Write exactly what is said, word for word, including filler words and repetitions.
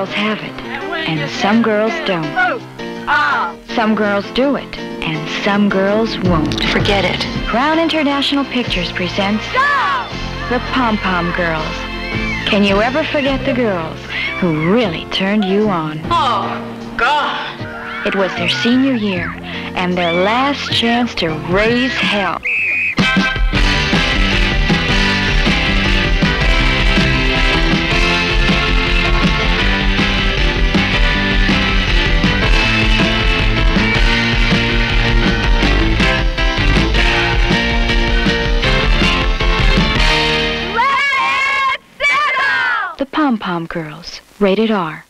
girls have it, and some girls don't. Some girls do it, and some girls won't. Forget it. Crown International Pictures presents the Pom Pom Girls. Can you ever forget the girls who really turned you on? Oh, God. It was their senior year, and their last chance to raise hell. The Pom Pom Girls, rated R.